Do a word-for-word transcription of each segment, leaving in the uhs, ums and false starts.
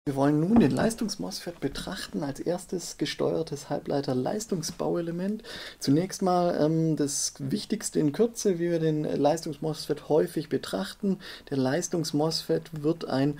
Wir wollen nun den Leistungs-MOSFET betrachten als erstes gesteuertes Halbleiter-Leistungsbauelement. Zunächst mal ähm, das Wichtigste in Kürze, wie wir den Leistungs-MOSFET häufig betrachten. Der Leistungs-MOSFET wird ein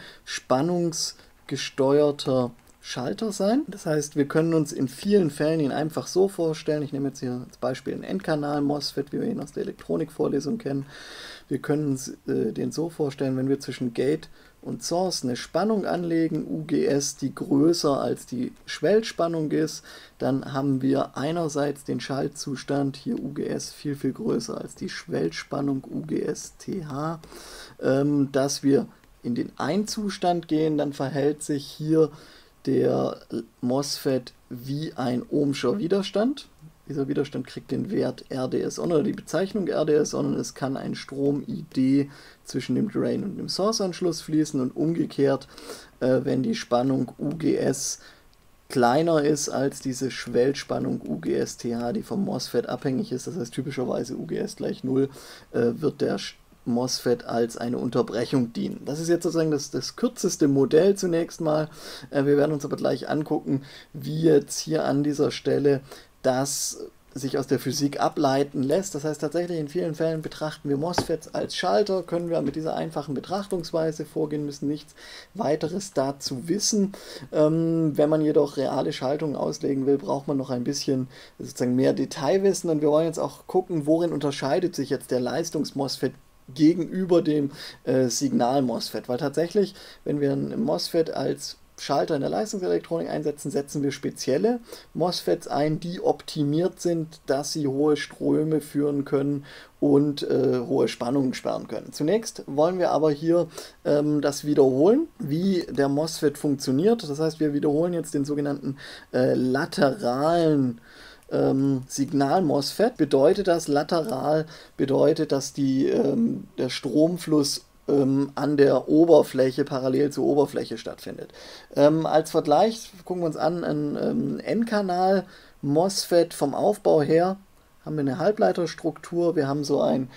spannungsgesteuerter Schalter sein. Das heißt, wir können uns in vielen Fällen ihn einfach so vorstellen. Ich nehme jetzt hier als Beispiel einen N-Kanal-MOSFET, wie wir ihn aus der Elektronikvorlesung kennen. Wir können uns äh, den so vorstellen, wenn wir zwischen Gate und Source eine Spannung anlegen, U G S, die größer als die Schwellspannung ist, dann haben wir einerseits den Schaltzustand, hier U G S viel, viel größer als die Schwellspannung, U G S T H, ähm, dass wir in den Ein-Zustand gehen, dann verhält sich hier der MOSFET wie ein ohmscher Widerstand. Dieser Widerstand kriegt den Wert R D S on oder die Bezeichnung R D S on und es kann ein Strom I D zwischen dem Drain und dem Source-Anschluss fließen und umgekehrt, äh, wenn die Spannung U G S kleiner ist als diese Schwellspannung U G S T H, die vom MOSFET abhängig ist, das heißt typischerweise U G S gleich null, äh, wird der MOSFET als eine Unterbrechung dienen. Das ist jetzt sozusagen das, das kürzeste Modell zunächst mal. Äh, wir werden uns aber gleich angucken, wie jetzt hier an dieser Stelle das sich aus der Physik ableiten lässt. Das heißt tatsächlich, in vielen Fällen betrachten wir MOSFETs als Schalter, können wir mit dieser einfachen Betrachtungsweise vorgehen, müssen nichts weiteres dazu wissen. Ähm, wenn man jedoch reale Schaltungen auslegen will, braucht man noch ein bisschen sozusagen mehr Detailwissen und wir wollen jetzt auch gucken, worin unterscheidet sich jetzt der Leistungs-MOSFET gegenüber dem äh, Signal-MOSFET, weil tatsächlich, wenn wir ein MOSFET als Schalter in der Leistungselektronik einsetzen, setzen wir spezielle MOSFETs ein, die optimiert sind, dass sie hohe Ströme führen können und äh, hohe Spannungen sperren können. Zunächst wollen wir aber hier ähm, das wiederholen, wie der MOSFET funktioniert. Das heißt, wir wiederholen jetzt den sogenannten äh, lateralen Ähm, Signal-MOSFET. Bedeutet das, lateral bedeutet, dass die, ähm, der Stromfluss ähm, an der Oberfläche, parallel zur Oberfläche stattfindet. Ähm, als Vergleich gucken wir uns an, ein ähm, N-Kanal-MOSFET vom Aufbau her haben wir eine Halbleiterstruktur, wir haben so ein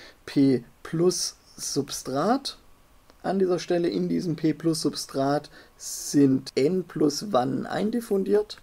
P-Plus-Substrat. An dieser Stelle in diesem P-Plus-Substrat sind N-Plus-Wannen eindiffundiert.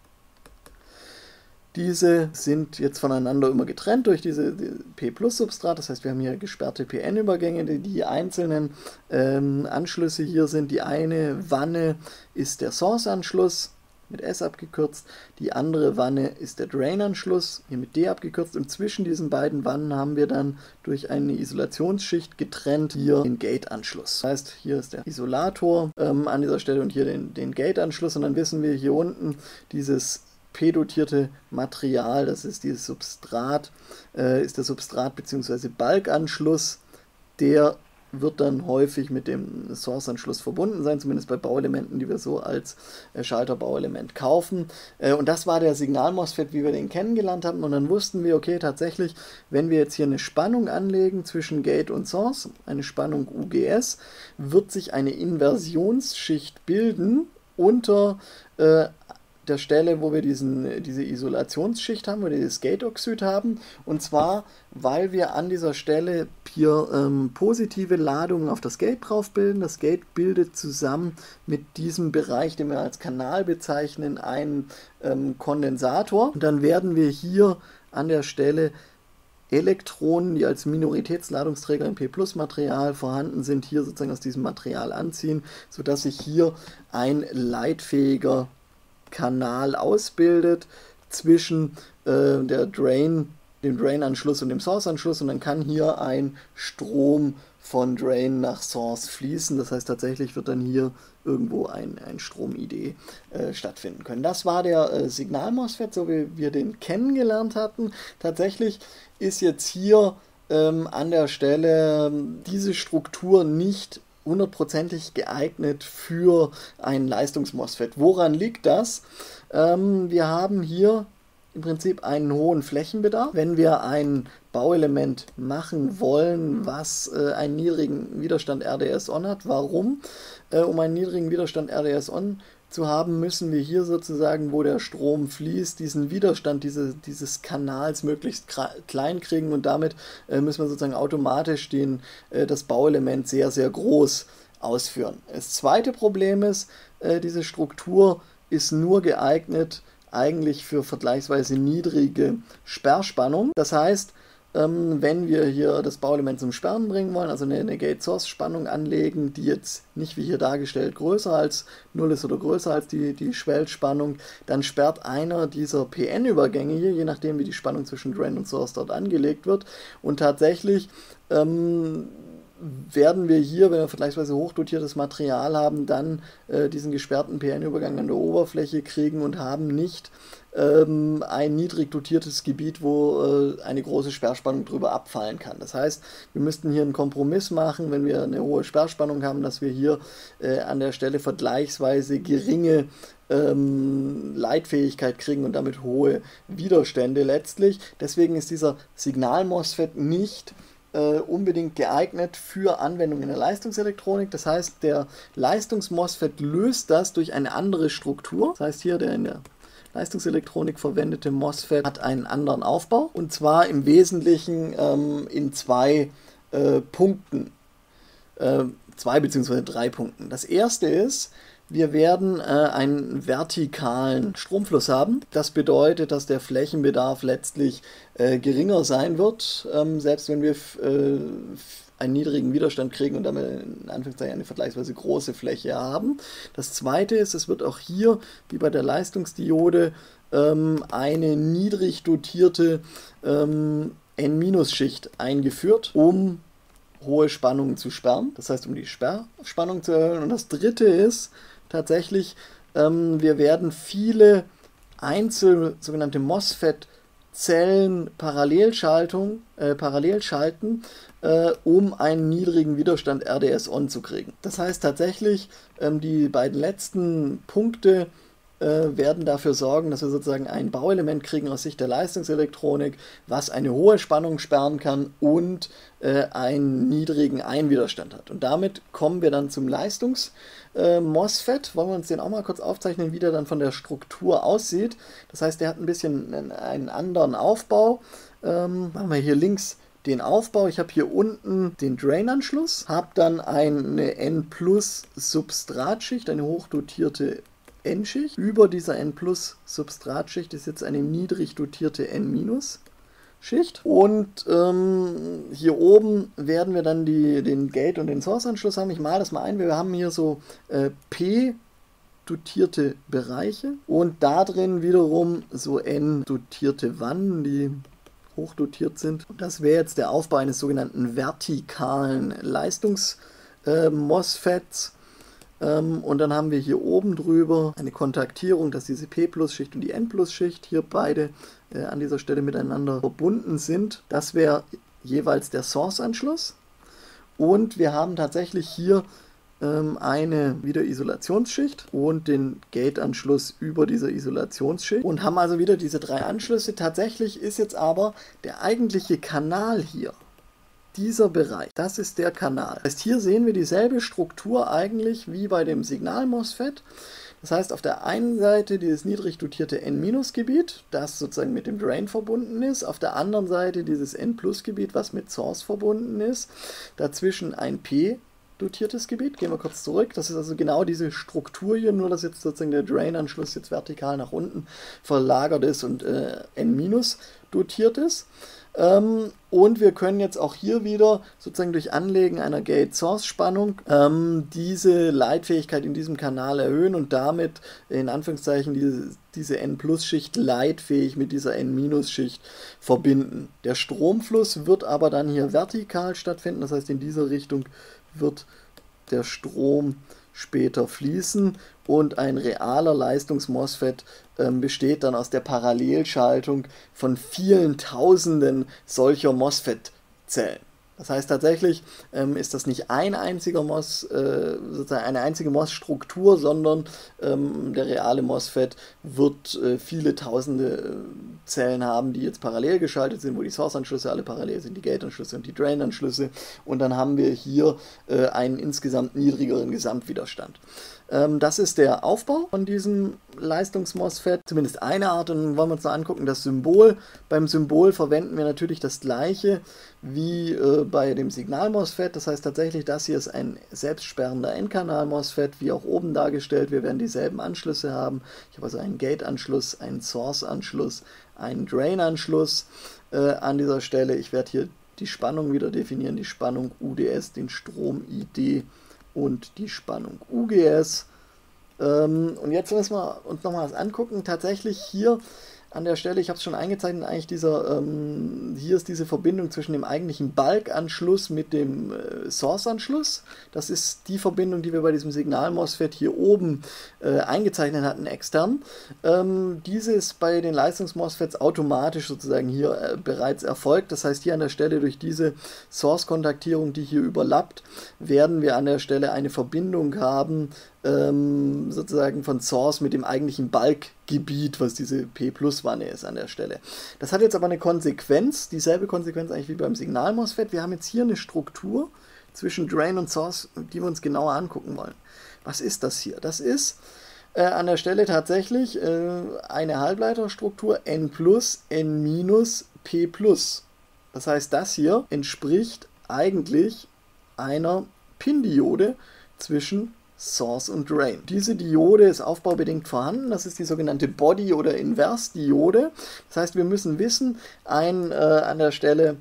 Diese sind jetzt voneinander immer getrennt durch diese die P-Plus-Substrat, das heißt, wir haben hier gesperrte P N-Übergänge, die, die einzelnen ähm, Anschlüsse hier sind. Die eine Wanne ist der Source-Anschluss, mit S abgekürzt, die andere Wanne ist der Drain-Anschluss, hier mit D abgekürzt, und zwischen diesen beiden Wannen haben wir dann durch eine Isolationsschicht getrennt hier den Gate-Anschluss. Das heißt, hier ist der Isolator ähm, an dieser Stelle und hier den, den Gate-Anschluss, und dann wissen wir hier unten dieses p-dotierte Material, das ist dieses Substrat, äh, ist der Substrat- bzw. Balkanschluss, der wird dann häufig mit dem Source-Anschluss verbunden sein, zumindest bei Bauelementen, die wir so als äh, Schalterbauelement kaufen. Äh, und das war der Signal-MOSFET, wie wir den kennengelernt haben. Und dann wussten wir, okay, tatsächlich, wenn wir jetzt hier eine Spannung anlegen zwischen Gate und Source, eine Spannung U G S, wird sich eine Inversionsschicht bilden unter äh, der Stelle, wo wir diesen, diese Isolationsschicht haben, wo wir dieses Gate-Oxid haben, und zwar, weil wir an dieser Stelle hier ähm, positive Ladungen auf das Gate drauf bilden. Das Gate bildet zusammen mit diesem Bereich, den wir als Kanal bezeichnen, einen ähm, Kondensator, und dann werden wir hier an der Stelle Elektronen, die als Minoritätsladungsträger im P-Plus-Material vorhanden sind, hier sozusagen aus diesem Material anziehen, sodass sich hier ein leitfähiger Kanal ausbildet zwischen äh, der Drain, dem Drain-Anschluss und dem Source-Anschluss, und dann kann hier ein Strom von Drain nach Source fließen. Das heißt, tatsächlich wird dann hier irgendwo ein, ein Strom-I D äh, stattfinden können. Das war der äh, Signal-MOSFET, so wie wir den kennengelernt hatten. Tatsächlich ist jetzt hier ähm, an der Stelle ähm, diese Struktur nicht hundertprozentig geeignet für einen Leistungs-MOSFET. Woran liegt das? Ähm, wir haben hier im Prinzip einen hohen Flächenbedarf. Wenn wir ein Bauelement machen wollen, was äh, einen niedrigen Widerstand R D S on hat, warum? Äh, um einen niedrigen Widerstand R D S on zu haben, müssen wir hier sozusagen, wo der Strom fließt, diesen Widerstand diese, dieses Kanals möglichst klein kriegen, und damit äh, müssen wir sozusagen automatisch den, äh, das Bauelement sehr, sehr groß ausführen. Das zweite Problem ist, äh, diese Struktur ist nur geeignet eigentlich für vergleichsweise niedrige Sperrspannung. Das heißt, ähm, wenn wir hier das Bauelement zum Sperren bringen wollen, also eine, eine Gate-Source-Spannung anlegen, die jetzt nicht wie hier dargestellt größer als null ist oder größer als die, die Schwellspannung, dann sperrt einer dieser P N-Übergänge hier, je nachdem wie die Spannung zwischen Drain und Source dort angelegt wird. Und tatsächlich ähm, werden wir hier, wenn wir vergleichsweise hochdotiertes Material haben, dann äh, diesen gesperrten P N-Übergang an der Oberfläche kriegen und haben nicht ähm, ein niedrig dotiertes Gebiet, wo äh, eine große Sperrspannung drüber abfallen kann. Das heißt, wir müssten hier einen Kompromiss machen, wenn wir eine hohe Sperrspannung haben, dass wir hier äh, an der Stelle vergleichsweise geringe ähm, Leitfähigkeit kriegen und damit hohe Widerstände letztlich. Deswegen ist dieser Signal-MOSFET nicht Uh, unbedingt geeignet für Anwendungen in der Leistungselektronik. Das heißt, der Leistungs-MOSFET löst das durch eine andere Struktur. Das heißt, hier der in der Leistungselektronik verwendete MOSFET hat einen anderen Aufbau, und zwar im Wesentlichen ähm, in zwei äh, Punkten. Äh, zwei bzw. drei Punkten. Das erste ist, wir werden äh, einen vertikalen Stromfluss haben. Das bedeutet, dass der Flächenbedarf letztlich äh, geringer sein wird, ähm, selbst wenn wir äh, einen niedrigen Widerstand kriegen und damit in Anführungszeichen eine vergleichsweise große Fläche haben. Das zweite ist, es wird auch hier, wie bei der Leistungsdiode, ähm, eine niedrig dotierte ähm, N-Schicht eingeführt, um hohe Spannungen zu sperren, das heißt, um die Sperrspannung zu erhöhen. Und das dritte ist tatsächlich, ähm, wir werden viele einzelne sogenannte MOSFET-Zellen Parallelschaltung, äh, parallel schalten, äh, um einen niedrigen Widerstand R D S-On zu kriegen. Das heißt tatsächlich, ähm, die beiden letzten Punkte äh, werden dafür sorgen, dass wir sozusagen ein Bauelement kriegen aus Sicht der Leistungselektronik, was eine hohe Spannung sperren kann und äh, einen niedrigen Einwiderstand hat. Und damit kommen wir dann zum Leistungs-MOSFET. Äh, Wollen wir uns den auch mal kurz aufzeichnen, wie der dann von der Struktur aussieht. Das heißt, der hat ein bisschen einen, einen anderen Aufbau. Ähm, machen wir hier links den Aufbau. Ich habe hier unten den Drain-Anschluss, habe dann eine N-Plus-Substratschicht, eine hochdotierte N-Schicht. Über dieser N-Plus-Substratschicht ist jetzt eine niedrig dotierte N-Schicht. Und ähm, hier oben werden wir dann die, den Gate- und den Source-Anschluss haben. Ich male das mal ein. Wir haben hier so äh, P-dotierte Bereiche und da drin wiederum so N-dotierte Wannen, die hochdotiert sind. Und das wäre jetzt der Aufbau eines sogenannten vertikalen Leistungs-MOSFETs. Ähm, und dann haben wir hier oben drüber eine Kontaktierung, dass diese P-Plus-Schicht und die N-Plus-Schicht hier beide äh, an dieser Stelle miteinander verbunden sind. Das wäre jeweils der Source-Anschluss. Und wir haben tatsächlich hier ähm, eine wieder Isolationsschicht und den Gate-Anschluss über dieser Isolationsschicht und haben also wieder diese drei Anschlüsse. Tatsächlich ist jetzt aber der eigentliche Kanal hier, dieser Bereich, das ist der Kanal. Das heißt, hier sehen wir dieselbe Struktur eigentlich wie bei dem Signal-MOSFET. Das heißt, auf der einen Seite dieses niedrig dotierte N-Gebiet, das sozusagen mit dem Drain verbunden ist. Auf der anderen Seite dieses N-Gebiet, was mit Source verbunden ist. Dazwischen ein P-dotiertes Gebiet. Gehen wir kurz zurück. Das ist also genau diese Struktur hier, nur dass jetzt sozusagen der Drain-Anschluss jetzt vertikal nach unten verlagert ist und äh, N-dotiert ist. Ähm, und wir können jetzt auch hier wieder sozusagen durch Anlegen einer Gate-Source-Spannung ähm, diese Leitfähigkeit in diesem Kanal erhöhen und damit in Anführungszeichen diese, diese N-Plus-Schicht leitfähig mit dieser N-Schicht verbinden. Der Stromfluss wird aber dann hier vertikal stattfinden, das heißt, in dieser Richtung wird der Strom später fließen und ein realer Leistungs-MOSFET ähm, besteht dann aus der Parallelschaltung von vielen Tausenden solcher MOSFET-Zellen. Das heißt tatsächlich ähm, ist das nicht ein einziger MOS, äh, sozusagen eine einzige MOS-Struktur, sondern ähm, der reale MOSFET wird äh, viele tausende äh, Zellen haben, die jetzt parallel geschaltet sind, wo die Source-Anschlüsse alle parallel sind, die Gate-Anschlüsse und die Drain-Anschlüsse, und dann haben wir hier äh, einen insgesamt niedrigeren Gesamtwiderstand. Ähm, das ist der Aufbau von diesem Leistungs-MOSFET, zumindest eine Art, und dann wollen wir uns noch angucken, das Symbol. Beim Symbol verwenden wir natürlich das gleiche wie äh, bei dem Signal-MOSFET, das heißt tatsächlich, das hier ist ein selbstsperrender N-Kanal-MOSFET, wie auch oben dargestellt. Wir werden dieselben Anschlüsse haben. Ich habe also einen Gate-Anschluss, einen Source-Anschluss, einen Drain-Anschluss äh, an dieser Stelle. Ich werde hier die Spannung wieder definieren, die Spannung U D S, den Strom I D und die Spannung U G S. Ähm, und jetzt müssen wir uns nochmal was angucken. Tatsächlich hier an der Stelle, ich habe es schon eingezeichnet, eigentlich dieser, ähm, hier ist diese Verbindung zwischen dem eigentlichen Bulk-Anschluss mit dem äh, Source-Anschluss. Das ist die Verbindung, die wir bei diesem Signal-MOSFET hier oben äh, eingezeichnet hatten, extern. Ähm, diese ist bei den Leistungs-MOSFETs automatisch sozusagen hier äh, bereits erfolgt. Das heißt, hier an der Stelle durch diese Source-Kontaktierung, die hier überlappt, werden wir an der Stelle eine Verbindung haben, ähm, sozusagen von Source mit dem eigentlichen Bulk-Gebiet, was diese P-Plus-Wanne ist an der Stelle. Das hat jetzt aber eine Konsequenz, dieselbe Konsequenz eigentlich wie beim Signal-MOSFET. Wir haben jetzt hier eine Struktur zwischen Drain und Source, die wir uns genauer angucken wollen. Was ist das hier? Das ist äh, an der Stelle tatsächlich äh, eine Halbleiterstruktur N plus, N minus, P plus. Das heißt, das hier entspricht eigentlich einer Pin-Diode zwischen Source und Drain. Diese Diode ist aufbaubedingt vorhanden, das ist die sogenannte Body- oder Invers-Diode. Das heißt, wir müssen wissen, ein äh, an der Stelle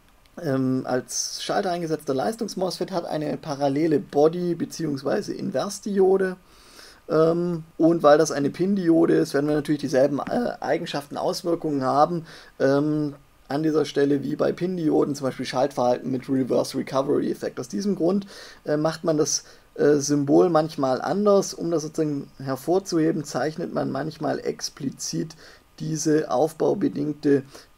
ähm, als Schalter eingesetzter Leistungs-MOSFET hat eine parallele Body- bzw. Invers-Diode. Ähm, und weil das eine Pin-Diode ist, werden wir natürlich dieselben äh, Eigenschaften, Auswirkungen haben ähm, an dieser Stelle wie bei Pin-Dioden, zum Beispiel Schaltverhalten mit Reverse Recovery Effekt. Aus diesem Grund äh, macht man das Äh, Symbol manchmal anders. Um das sozusagen hervorzuheben, zeichnet man manchmal explizit diese aufbaubedingte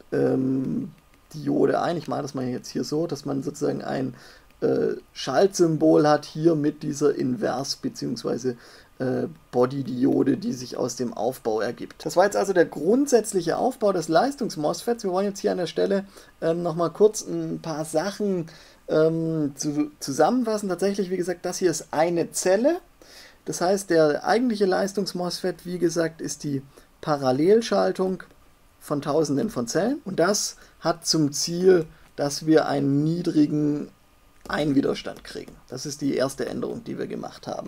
ähm, Diode ein. Ich mache das mal jetzt hier so, dass man sozusagen ein äh, Schaltsymbol hat, hier mit dieser Invers- bzw. Äh, Body-Diode, die sich aus dem Aufbau ergibt. Das war jetzt also der grundsätzliche Aufbau des Leistungs-MOSFETs. Wir wollen jetzt hier an der Stelle ähm, nochmal kurz ein paar Sachen Ähm, zu, zusammenfassen. Tatsächlich, wie gesagt, das hier ist eine Zelle. Das heißt, der eigentliche Leistungs-MOSFET, wie gesagt, ist die Parallelschaltung von Tausenden von Zellen. Und das hat zum Ziel, dass wir einen niedrigen Einwiderstand kriegen. Das ist die erste Änderung, die wir gemacht haben.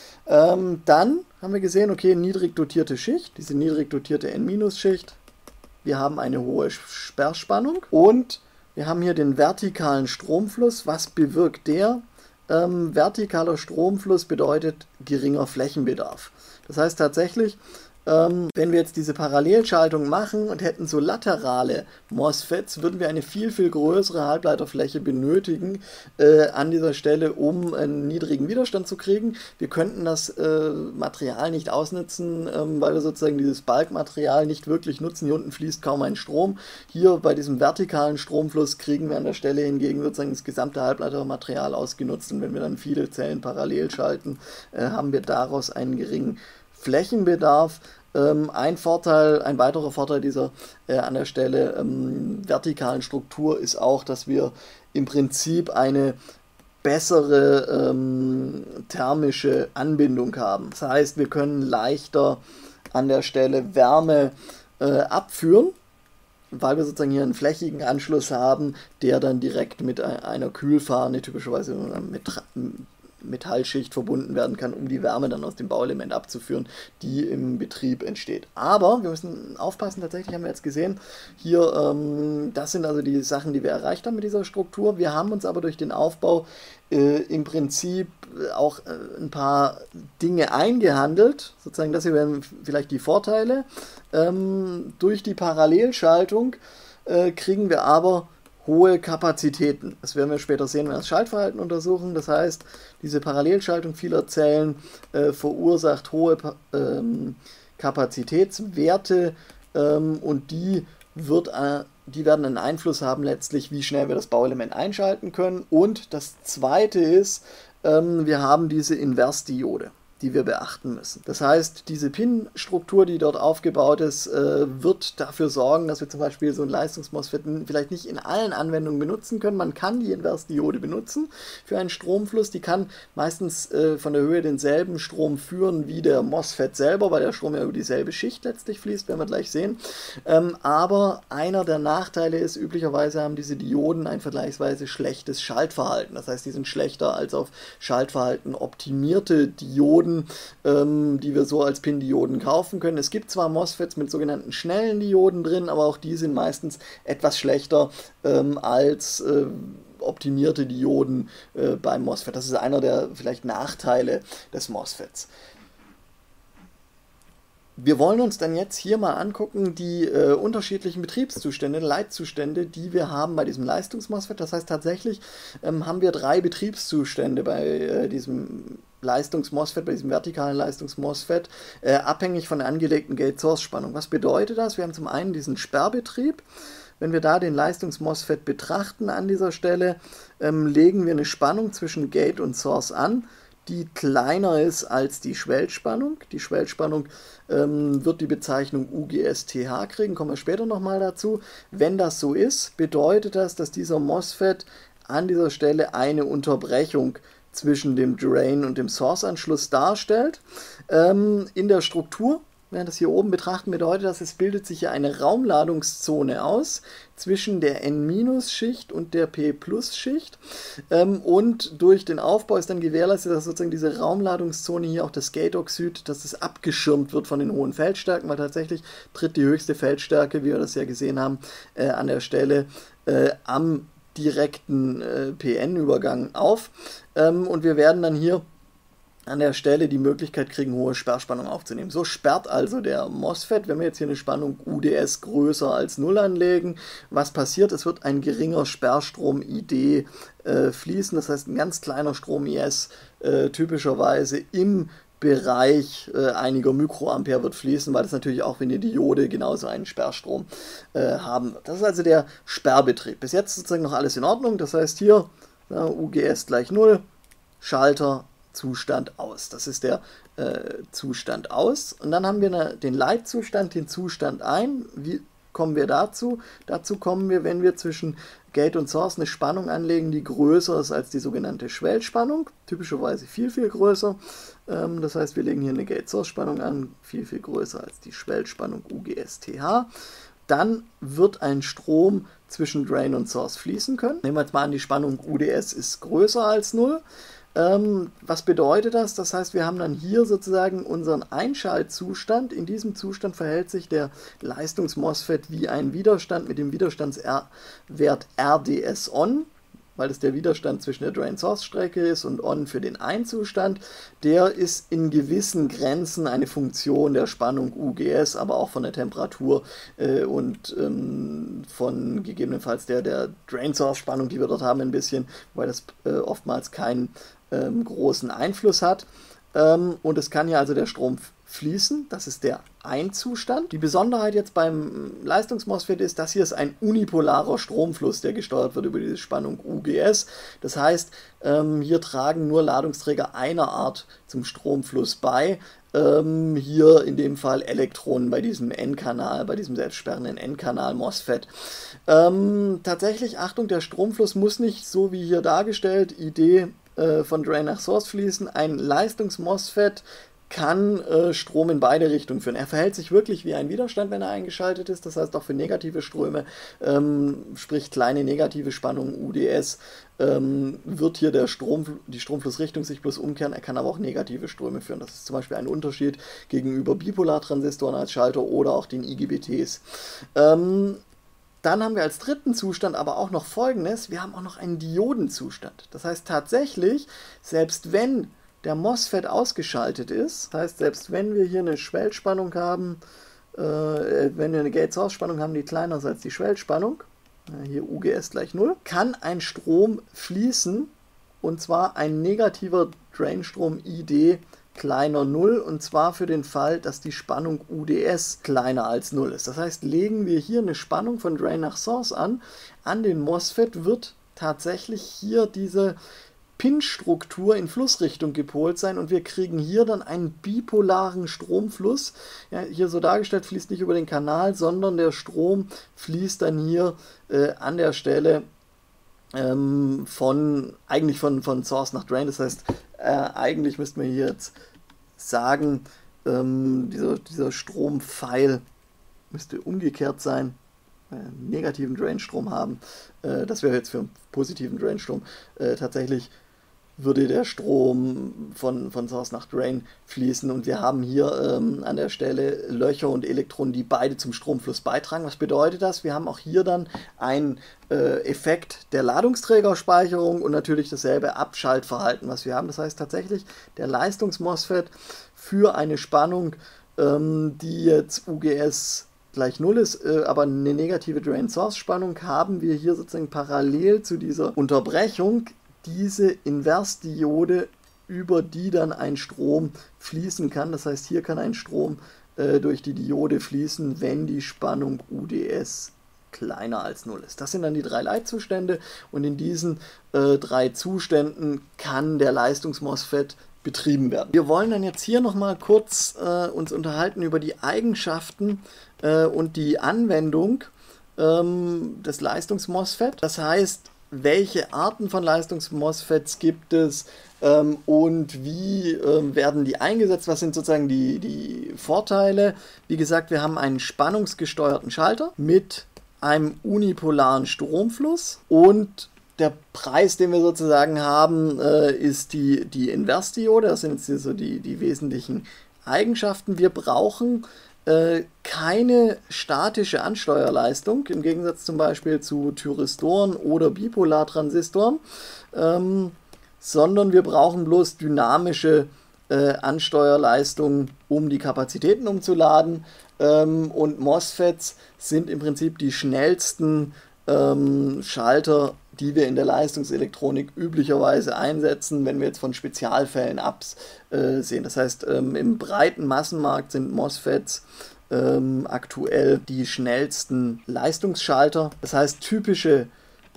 Ähm, dann haben wir gesehen, okay, niedrig dotierte Schicht, diese niedrig dotierte N-Schicht. Wir haben eine hohe Sperrspannung und wir haben hier den vertikalen Stromfluss. Was bewirkt der? Ähm, vertikaler Stromfluss bedeutet geringer Flächenbedarf. Das heißt tatsächlich, ähm, wenn wir jetzt diese Parallelschaltung machen und hätten so laterale MOSFETs, würden wir eine viel, viel größere Halbleiterfläche benötigen äh, an dieser Stelle, um einen niedrigen Widerstand zu kriegen. Wir könnten das äh, Material nicht ausnutzen, ähm, weil wir sozusagen dieses Bulkmaterial nicht wirklich nutzen. Hier unten fließt kaum ein Strom. Hier bei diesem vertikalen Stromfluss kriegen wir an der Stelle hingegen sozusagen das gesamte Halbleitermaterial ausgenutzt. Und wenn wir dann viele Zellen parallel schalten, äh, haben wir daraus einen geringen Flächenbedarf. Ähm, ein Vorteil, ein weiterer Vorteil dieser äh, an der Stelle ähm, vertikalen Struktur ist auch, dass wir im Prinzip eine bessere ähm, thermische Anbindung haben. Das heißt, wir können leichter an der Stelle Wärme äh, abführen, weil wir sozusagen hier einen flächigen Anschluss haben, der dann direkt mit einer Kühlfahne, typischerweise mit Metallschicht verbunden werden kann, um die Wärme dann aus dem Bauelement abzuführen, die im Betrieb entsteht. Aber wir müssen aufpassen, tatsächlich haben wir jetzt gesehen, hier, ähm, das sind also die Sachen, die wir erreicht haben mit dieser Struktur. Wir haben uns aber durch den Aufbau äh, im Prinzip auch äh, ein paar Dinge eingehandelt, sozusagen das hier wären vielleicht die Vorteile. Ähm, durch die Parallelschaltung äh, kriegen wir aber hohe Kapazitäten. Das werden wir später sehen, wenn wir das Schaltverhalten untersuchen. Das heißt, diese Parallelschaltung vieler Zellen äh, verursacht hohe ähm, Kapazitätswerte ähm, und die, wird, äh, die werden einen Einfluss haben letztlich, wie schnell wir das Bauelement einschalten können. Und das zweite ist, ähm, wir haben diese Inversdiode. die wir beachten müssen. Das heißt, diese Pin-Struktur, die dort aufgebaut ist, äh, wird dafür sorgen, dass wir zum Beispiel so ein Leistungs-MOSFET vielleicht nicht in allen Anwendungen benutzen können. Man kann die Inversdiode benutzen für einen Stromfluss. Die kann meistens äh, von der Höhe denselben Strom führen wie der MOSFET selber, weil der Strom ja über dieselbe Schicht letztlich fließt, werden wir gleich sehen. Ähm, aber einer der Nachteile ist, üblicherweise haben diese Dioden ein vergleichsweise schlechtes Schaltverhalten. Das heißt, die sind schlechter als auf Schaltverhalten optimierte Dioden, ähm, die wir so als Pin-Dioden kaufen können. Es gibt zwar MOSFETs mit sogenannten schnellen Dioden drin, aber auch die sind meistens etwas schlechter ähm, als äh, optimierte Dioden äh, beim MOSFET. Das ist einer der vielleicht Nachteile des MOSFETs. Wir wollen uns dann jetzt hier mal angucken, die äh, unterschiedlichen Betriebszustände, Leitzustände, die wir haben bei diesem Leistungs-MOSFET. Das heißt, tatsächlich ähm, haben wir drei Betriebszustände bei äh, diesem Leistungs-MOSFET, bei diesem vertikalen Leistungs-MOSFET, äh, abhängig von der angelegten Gate-Source-Spannung. Was bedeutet das? Wir haben zum einen diesen Sperrbetrieb. Wenn wir da den Leistungs-MOSFET betrachten an dieser Stelle, ähm, legen wir eine Spannung zwischen Gate und Source an, die kleiner ist als die Schwellspannung. Die Schwellspannung ähm, wird die Bezeichnung U G S T H kriegen, kommen wir später nochmal dazu. Wenn das so ist, bedeutet das, dass dieser MOSFET an dieser Stelle eine Unterbrechung zwischen dem Drain und dem Source-Anschluss darstellt. Ähm, in der Struktur, wenn wir das hier oben betrachten, bedeutet das, es bildet sich hier eine Raumladungszone aus zwischen der N-Schicht und der P-Schicht. Ähm, und durch den Aufbau ist dann gewährleistet, dass sozusagen diese Raumladungszone hier auch das Gate-Oxid, dass es abgeschirmt wird von den hohen Feldstärken, weil tatsächlich tritt die höchste Feldstärke, wie wir das ja gesehen haben, äh, an der Stelle äh, am direkten äh, P N-Übergang auf. Ähm, und wir werden dann hier an der Stelle die Möglichkeit kriegen, hohe Sperrspannung aufzunehmen. So sperrt also der MOSFET, wenn wir jetzt hier eine Spannung U D S größer als null anlegen. Was passiert? Es wird ein geringer Sperrstrom I D äh, fließen, das heißt ein ganz kleiner Strom I S äh, typischerweise im Bereich äh, einiger Mikroampere wird fließen, weil das natürlich auch wie eine Diode genauso einen Sperrstrom äh, haben wird. Das ist also der Sperrbetrieb. Bis jetzt sozusagen noch alles in Ordnung, das heißt hier ja, U G S gleich null, Schalter, Zustand aus. Das ist der äh, Zustand aus. Und dann haben wir eine, den Leitzustand, den Zustand ein. Wie kommen wir dazu? Dazu kommen wir, wenn wir zwischen Gate und Source eine Spannung anlegen, die größer ist als die sogenannte Schwellspannung. Typischerweise viel, viel größer. Ähm, das heißt, wir legen hier eine Gate-Source-Spannung an, viel, viel größer als die Schwellspannung U G S T H. Dann wird ein Strom zwischen Drain und Source fließen können. Nehmen wir jetzt mal an, die Spannung U D S ist größer als null. Ähm, was bedeutet das? Das heißt, wir haben dann hier sozusagen unseren Einschaltzustand. In diesem Zustand verhält sich der Leistungs-MOSFET wie ein Widerstand mit dem Widerstandswert R D S on, weil das der Widerstand zwischen der Drain-Source-Strecke ist, und on für den Ein-Zustand. Der ist in gewissen Grenzen eine Funktion der Spannung U G S, aber auch von der Temperatur äh, und ähm, von gegebenenfalls der, der Drain-Source-Spannung, die wir dort haben, ein bisschen, weil das äh, oftmals keinen ähm, großen Einfluss hat. Ähm, und es kann ja also der Strom fließen, das ist der Ein-Zustand. Die Besonderheit jetzt beim Leistungs-MOSFET ist, dass hier ist ein unipolarer Stromfluss, der gesteuert wird über diese Spannung U G S. Das heißt, ähm, hier tragen nur Ladungsträger einer Art zum Stromfluss bei. Ähm, hier in dem Fall Elektronen bei diesem N-Kanal, bei diesem selbstsperrenden N-Kanal MOSFET. Ähm, tatsächlich, Achtung, der Stromfluss muss nicht so wie hier dargestellt, I D äh, von Drain nach Source fließen. Ein Leistungs-MOSFET kann äh, Strom in beide Richtungen führen. Er verhält sich wirklich wie ein Widerstand, wenn er eingeschaltet ist. Das heißt, auch für negative Ströme, ähm, sprich kleine negative Spannung U D S, ähm, wird hier der Strom, die Stromflussrichtung sich bloß umkehren. Er kann aber auch negative Ströme führen. Das ist zum Beispiel ein Unterschied gegenüber Bipolartransistoren als Schalter oder auch den I G B Ts. Ähm, Dann haben wir als dritten Zustand aber auch noch Folgendes. Wir haben auch noch einen Diodenzustand. Das heißt tatsächlich, selbst wenn der MOSFET ausgeschaltet ist, das heißt, selbst wenn wir hier eine Schwellspannung haben, äh, wenn wir eine Gate-Source-Spannung haben, die kleiner ist als die Schwellspannung, äh, hier U G S gleich null, kann ein Strom fließen, und zwar ein negativer Drainstrom I D kleiner null, und zwar für den Fall, dass die Spannung U D S kleiner als null ist. Das heißt, legen wir hier eine Spannung von Drain nach Source an, an den MOSFET wird tatsächlich hier diese Pin-Struktur in Flussrichtung gepolt sein und wir kriegen hier dann einen bipolaren Stromfluss. Ja, hier so dargestellt, fließt nicht über den Kanal, sondern der Strom fließt dann hier äh, an der Stelle ähm, von, eigentlich von, von Source nach Drain. Das heißt, äh, eigentlich müssten wir hier jetzt sagen, ähm, dieser, dieser Strompfeil müsste umgekehrt sein, einen negativen Drainstrom haben. Äh, das wäre jetzt für einen positiven Drainstrom. Äh, tatsächlich würde der Strom von, von Source nach Drain fließen und wir haben hier ähm, an der Stelle Löcher und Elektronen, die beide zum Stromfluss beitragen. Was bedeutet das? Wir haben auch hier dann einen äh, Effekt der Ladungsträgerspeicherung und natürlich dasselbe Abschaltverhalten, was wir haben. Das heißt tatsächlich, der Leistungs-MOSFET für eine Spannung, ähm, die jetzt U G S gleich null ist, äh, aber eine negative Drain-Source-Spannung, haben wir hier sozusagen parallel zu dieser Unterbrechung diese Inversdiode, über die dann ein Strom fließen kann. Das heißt, hier kann ein Strom äh, durch die Diode fließen, wenn die Spannung U D S kleiner als null ist. Das sind dann die drei Leitzustände und in diesen äh, drei Zuständen kann der Leistungs-MOSFET betrieben werden. Wir wollen dann jetzt hier nochmal kurz äh, uns unterhalten über die Eigenschaften äh, und die Anwendung ähm, des Leistungs-MOSFET. Das heißt, welche Arten von Leistungs-MOSFETs gibt es ähm, und wie ähm, werden die eingesetzt, was sind sozusagen die, die Vorteile. Wie gesagt, wir haben einen spannungsgesteuerten Schalter mit einem unipolaren Stromfluss und der Preis, den wir sozusagen haben, äh, ist die, die Inversdiode. Das sind jetzt hier so die, die wesentlichen Eigenschaften. Wir brauchen äh, keine statische Ansteuerleistung, im Gegensatz zum Beispiel zu Thyristoren oder Bipolartransistoren, ähm, sondern wir brauchen bloß dynamische äh, Ansteuerleistung, um die Kapazitäten umzuladen. Ähm, und MOSFETs sind im Prinzip die schnellsten ähm, Schalter, die wir in der Leistungselektronik üblicherweise einsetzen, wenn wir jetzt von Spezialfällen absehen. Das heißt, ähm, im breiten Massenmarkt sind MOSFETs ähm, aktuell die schnellsten Leistungsschalter. Das heißt, typische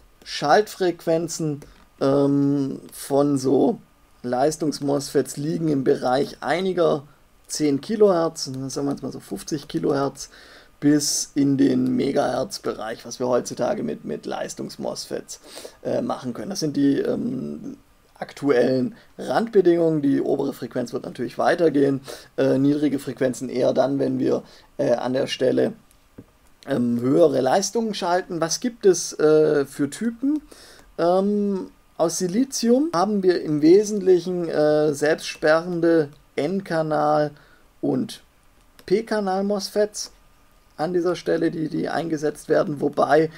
Schaltfrequenzen ähm, von so Leistungs-MOSFETs liegen im Bereich einiger zehn Kilohertz, sagen wir jetzt mal so fünfzig Kilohertz, bis in den Megahertz-Bereich, was wir heutzutage mit, mit Leistungs-MOSFETs äh, machen können. Das sind die ähm, aktuellen Randbedingungen. Die obere Frequenz wird natürlich weitergehen. Äh, niedrige Frequenzen eher dann, wenn wir äh, an der Stelle ähm, höhere Leistungen schalten. Was gibt es äh, für Typen? Ähm, aus Silizium haben wir im Wesentlichen äh, selbstsperrende N-Kanal- und P-Kanal-MOSFETs an dieser Stelle, die, die eingesetzt werden, wobei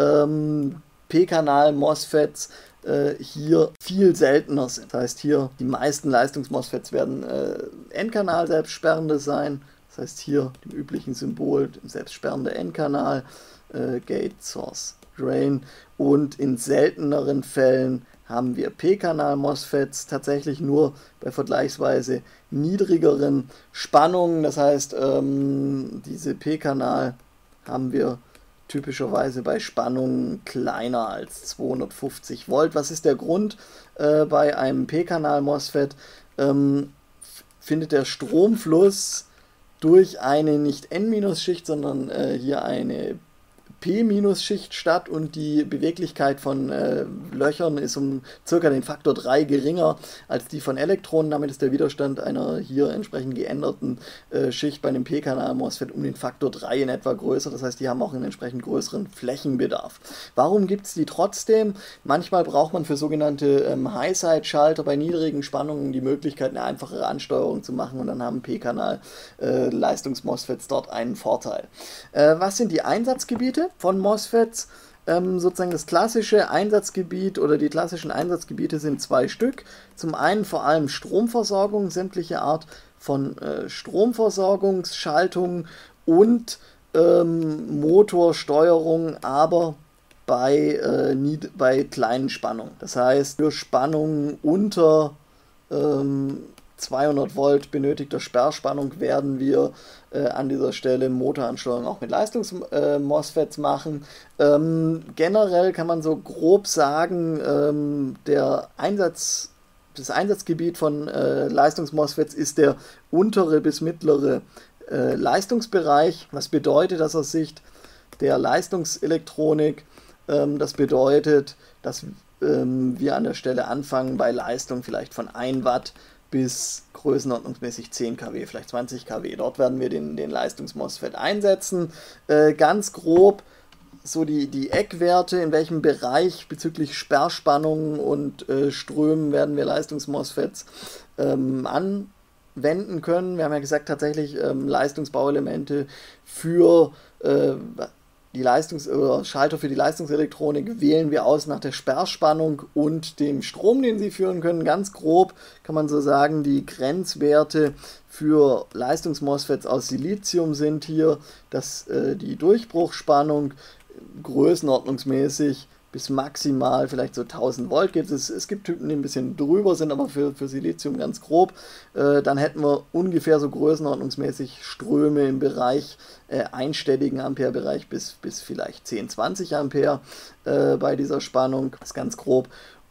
ähm, P-Kanal-MOSFETs äh, hier viel seltener sind. Das heißt, hier die meisten Leistungs-MOSFETs werden äh, N-Kanal selbstsperrende sein. Das heißt, hier dem üblichen Symbol selbstsperrende N-Kanal, äh, Gate, Source, Drain. Und in selteneren Fällen haben wir P-Kanal-MOSFETs tatsächlich nur bei vergleichsweise niedrigeren Spannungen. Das heißt, ähm, diese P-Kanal haben wir typischerweise bei Spannungen kleiner als zweihundertfünfzig Volt. Was ist der Grund? Äh, bei einem P-Kanal-MOSFET ähm, findet der Stromfluss durch eine nicht N-Schicht, sondern äh, hier eine P-Schicht statt und die Beweglichkeit von äh, Löchern ist um circa den Faktor drei geringer als die von Elektronen. Damit ist der Widerstand einer hier entsprechend geänderten äh, Schicht bei einem P-Kanal-MOSFET um den Faktor drei in etwa größer. Das heißt, die haben auch einen entsprechend größeren Flächenbedarf. Warum gibt es die trotzdem? Manchmal braucht man für sogenannte ähm, High-Side-Schalter bei niedrigen Spannungen die Möglichkeit, eine einfachere Ansteuerung zu machen und dann haben P-Kanal-Leistungs-MOSFETs äh, dort einen Vorteil. Äh, was sind die Einsatzgebiete von MOSFETs? Ähm, sozusagen das klassische Einsatzgebiet oder die klassischen Einsatzgebiete sind zwei Stück. Zum einen vor allem Stromversorgung, sämtliche Art von äh, Stromversorgungsschaltungen und ähm, Motorsteuerung, aber bei, äh, nie, bei kleinen Spannungen. Das heißt, für Spannungen unter ähm, zweihundert Volt benötigter Sperrspannung werden wir äh, an dieser Stelle Motoransteuerung auch mit Leistungs-MOSFETs äh, machen. Ähm, generell kann man so grob sagen, ähm, der Einsatz, das Einsatzgebiet von äh, Leistungs-MOSFETs ist der untere bis mittlere äh, Leistungsbereich. Was bedeutet das aus Sicht der Leistungselektronik? Ähm, das bedeutet, dass ähm, wir an der Stelle anfangen bei Leistung vielleicht von ein Watt bis größenordnungsmäßig zehn Kilowatt, vielleicht zwanzig Kilowatt. Dort werden wir den, den Leistungs-MOSFET einsetzen. Äh, ganz grob so die, die Eckwerte, in welchem Bereich bezüglich Sperrspannungen und äh, Strömen werden wir Leistungs-MOSFETs ähm, anwenden können. Wir haben ja gesagt, tatsächlich ähm, Leistungsbauelemente für äh, die Leistungs- oder Schalter für die Leistungselektronik wählen wir aus nach der Sperrspannung und dem Strom, den sie führen können. Ganz grob kann man so sagen, die Grenzwerte für Leistungs-MOSFETs aus Silizium sind hier, dass äh, die Durchbruchsspannung größenordnungsmäßig bis maximal vielleicht so tausend Volt geht. Es, es gibt Typen, die ein bisschen drüber sind, aber für, für Silizium ganz grob. Äh, dann hätten wir ungefähr so größenordnungsmäßig Ströme im Bereich äh, einstelligen Amperebereich bis, bis vielleicht zehn, zwanzig Ampere äh, bei dieser Spannung. Das ist ganz grob.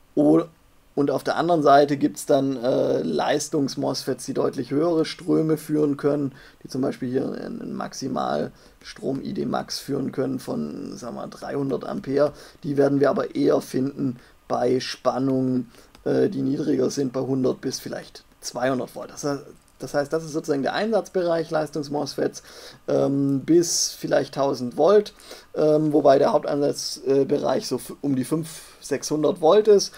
O Und auf der anderen Seite gibt es dann äh, Leistungs-MOSFETs, die deutlich höhere Ströme führen können, die zum Beispiel hier einen Maximalstrom-I D Max führen können von, sagen wir, dreihundert Ampere. Die werden wir aber eher finden bei Spannungen, äh, die niedriger sind, bei hundert bis vielleicht zweihundert Volt. Das heißt, Das heißt, das ist sozusagen der Einsatzbereich Leistungs-MOSFETs ähm, bis vielleicht tausend Volt, ähm, wobei der Haupteinsatzbereich so um die fünfhundert, sechshundert Volt ist.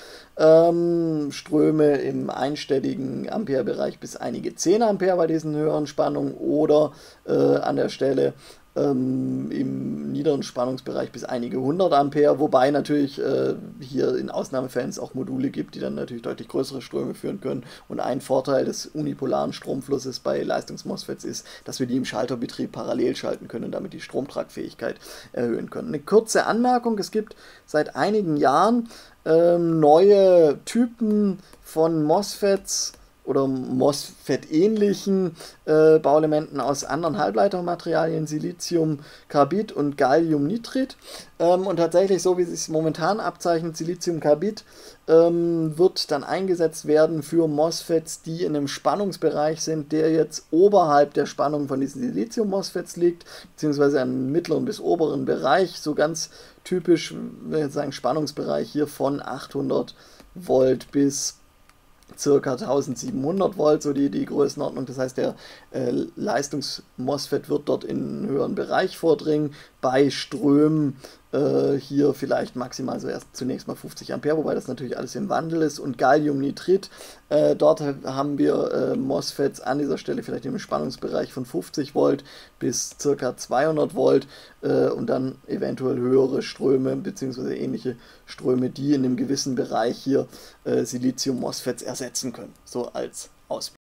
Ähm, Ströme im einstelligen Amperebereich bis einige zehn Ampere bei diesen höheren Spannungen oder äh, an der Stelle ähm, im niederen Spannungsbereich bis einige hundert Ampere, wobei natürlich äh, hier in Ausnahmefällen es auch Module gibt, die dann natürlich deutlich größere Ströme führen können. Und ein Vorteil des unipolaren Stromflusses bei Leistungs-MOSFETs ist, dass wir die im Schalterbetrieb parallel schalten können und damit die Stromtragfähigkeit erhöhen können. Eine kurze Anmerkung: Es gibt seit einigen Jahren ähm, neue Typen von MOSFETs oder MOSFET-ähnlichen äh, Bauelementen aus anderen Halbleitermaterialien, Silizium, Carbid und Galliumnitrid. Ähm, und tatsächlich, so wie es sich momentan abzeichnet, Siliziumcarbid ähm, wird dann eingesetzt werden für MOSFETs, die in einem Spannungsbereich sind, der jetzt oberhalb der Spannung von diesen Silizium-MOSFETs liegt, beziehungsweise einem mittleren bis oberen Bereich, so ganz typisch, wenn wir jetzt sagen, Spannungsbereich hier von achthundert Volt bis circa eintausendsiebenhundert Volt, so die, die Größenordnung. Das heißt, der äh, Leistungs-MOSFET wird dort in einen höheren Bereich vordringen. Bei Strömen äh, hier vielleicht maximal so erst zunächst mal fünfzig Ampere, wobei das natürlich alles im Wandel ist. Und Galliumnitrid, äh, dort haben wir äh, MOSFETs an dieser Stelle vielleicht im Spannungsbereich von fünfzig Volt bis circa zweihundert Volt äh, und dann eventuell höhere Ströme bzw. ähnliche Ströme, die in einem gewissen Bereich hier äh, Silizium-MOSFETs ersetzen können. So als Ausblick.